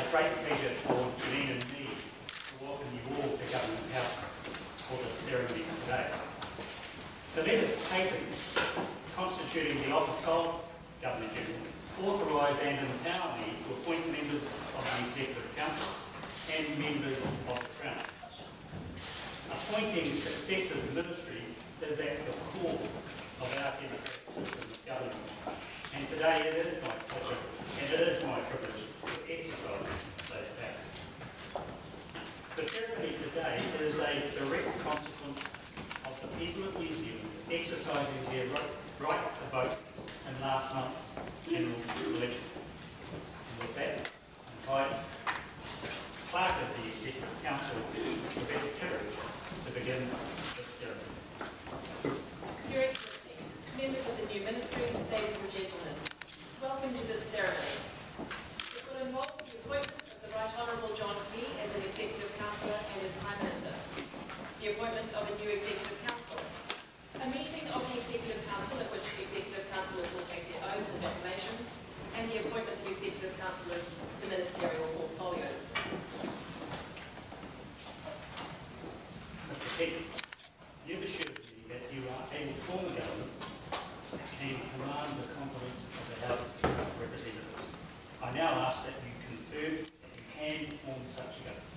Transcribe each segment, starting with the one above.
great pleasure for Janine and me to welcome you all to Government House for this ceremony today. The letters patent constituting the office of Governor General authorise and empower me to appoint members of the Executive Council and members of the Crown. Appointing successive ministries is at the core of our democratic system of government, and today it is my pleasure and it is my privilege to exercise those powers. The ceremony today is a direct consequence of the people of New Zealand exercising their right to vote in last month's general election. And with that, I invite Clerk of the Executive Council, Rebecca Kirry, to begin this ceremony. Your Excellency, members of the new Ministry, ladies and gentlemen, welcome to this ceremony. It will involve the appointment of the Right Honourable John Key as an Executive Councillor and as Prime Minister, the appointment of a new Executive Council, a meeting of the Executive Council at which Executive Councillors will take their oaths and proclamations, and the appointment of Executive Councillors to ministerial portfolios. Mr. Key, you've assured me that you are able to form a government and command the confidence of the House of Representatives. I now ask that you confirm that you can form such a government.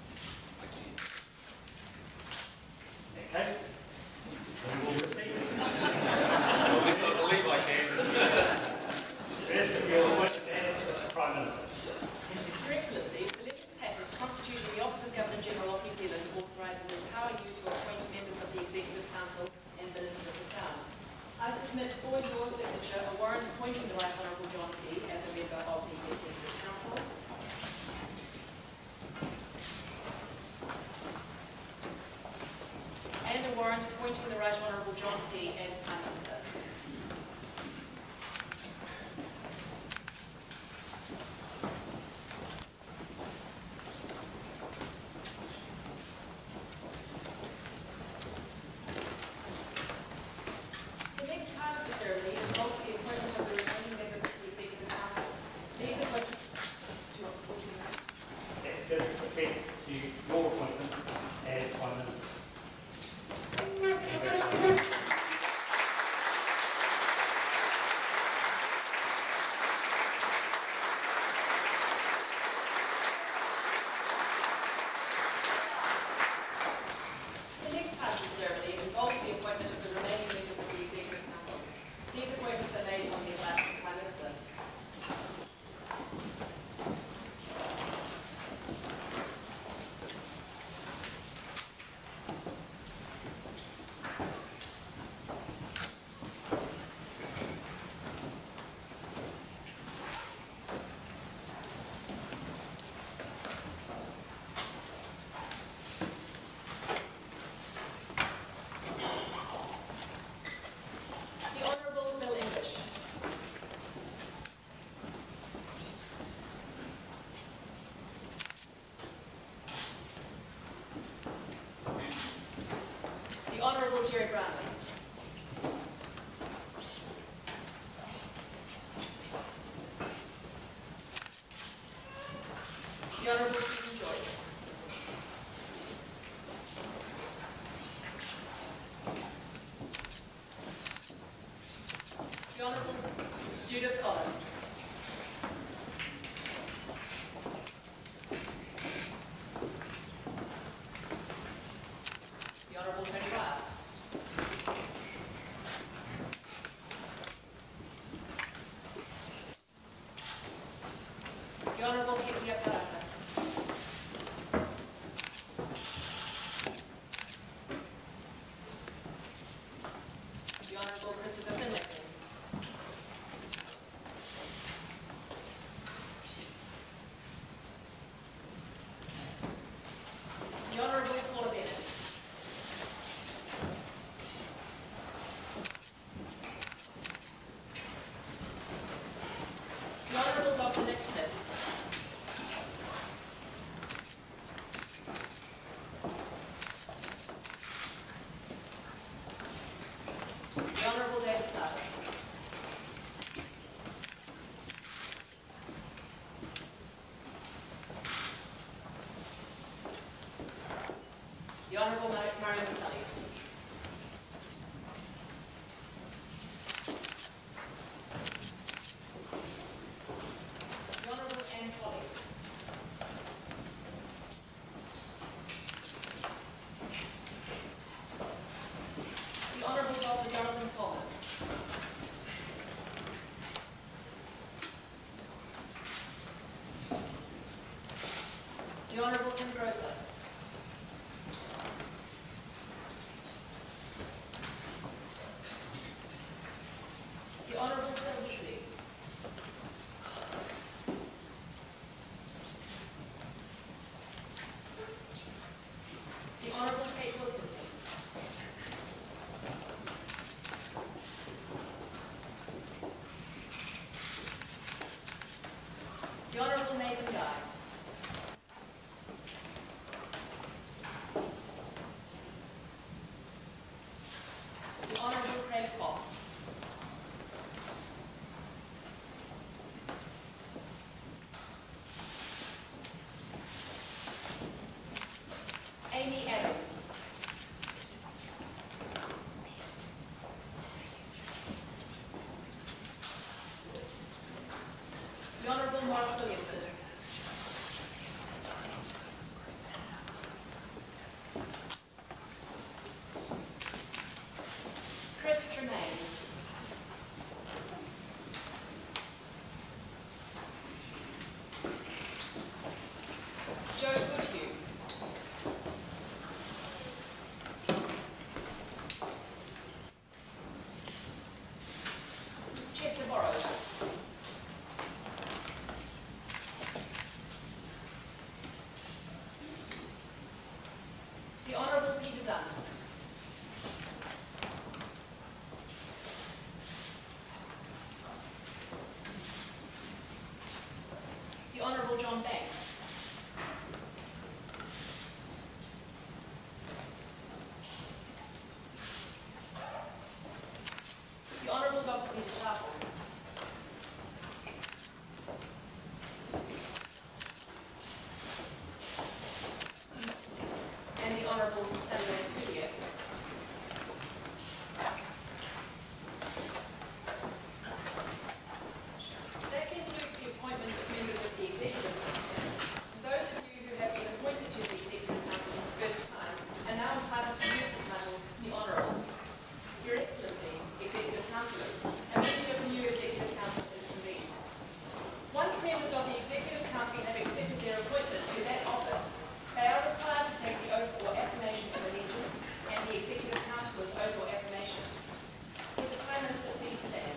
In that case, we will proceed. Well, at least I believe I can. First, we will appoint as Prime Minister. Your Excellency, the letters patent constituting the Office of Governor-General of New Zealand authorising and empower you to appoint members of the Executive Council and Ministers of the Crown. I submit for your signature a warrant appointing the Right Honourable John Key as a member of the Executive Council. And a warrant appointing the Right Honourable John Key as Prime Minister. The next part of the ceremony involves the appointment of the remaining members of the Executive Council. These appointments... Do you want to report to me? That gives effect to your appointment as Prime Minister. The next part of the ceremony involves the appointment of the remaining members of the Executive Council. These appointments are made on the advice of the Prime Minister. The Honourable Bill English. The Honourable Jerry Brownlee. The Honourable Stephen Joyce. The Honourable Judith Collins. The Honourable Tony Ryle. The Honourable Kekia Parata. The Honourable Christopher Finlayson. The Honourable Paula Bennett. The Honourable Dr. Nick Smith. Honourable Mateparae. The Honourable Anne Tolley. The Honourable Dr. Jonathan Coleman. The Honourable Tim Grosser. The Honourable Phil Heatley. The Honourable Kate Wilkinson. The Honourable Nathan Guy. The Honourable Craig Foss. Amy Adams. The Honourable Morris Williamson. Chris Tremaine. Joe Goodhue. Chester Burrows. The Honourable Peter Dunn. The Honourable John Banks. The Honourable Dr. Peter Sharples. And the Honourable Tamara Tudia. That concludes the appointment of members of the Executive Council. Those of you who have been appointed to the Executive Council for the first time are now entitled to use the title the Honourable. Your Excellency, Executive Councillors, a meeting of the new Executive Council is convened. Once members of the Executive Council have accepted their appointment to that office, they are required to take the oath or affirmation of allegiance and the Executive Councillor's oath or affirmation. Would the Prime Minister please stand?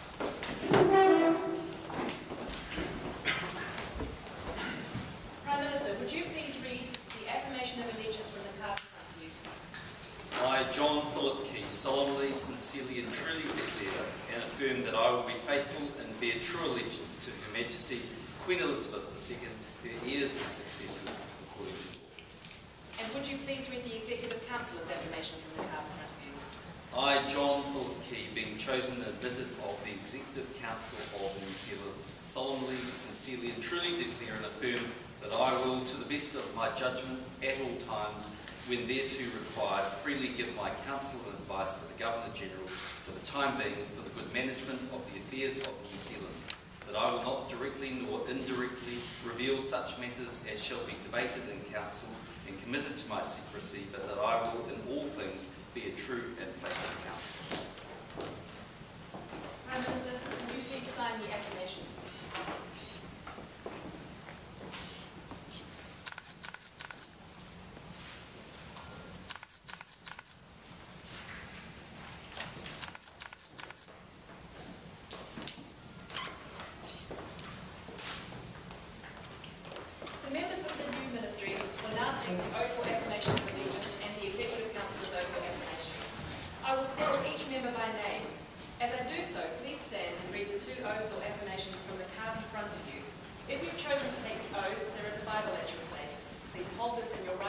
Prime Minister, would you please read the affirmation of allegiance from the card in front of you? I, John Philip Key, solemnly, sincerely and truly declare and affirm that I will be faithful and bear true allegiance to Her Majesty Queen Elizabeth II, her heirs and successors, according to law. And would you please read the Executive Councillor's affirmation from the card in front of you? I, John Philip Key, being chosen and admitted of the Executive Council of New Zealand, solemnly, sincerely and truly declare and affirm that I will, to the best of my judgment, at all times, when thereto required, freely give my counsel and advice to the Governor-General for the time being for the good management of the affairs of New Zealand, that I will not directly nor indirectly reveal such matters as shall be debated in Council and committed to my secrecy, but that I will in all things be a true and faithful counsellor. Prime Minister, would you please sign the affirmations? The members of the new ministry will now take the oath or affirmation of allegiance and the Executive Council's oath or affirmation. I will call each member by name. As I do so, please stand and read the two oaths or affirmations from the card in front of you. If you've chosen to take the oaths, there is a Bible at your place. Please hold this in your right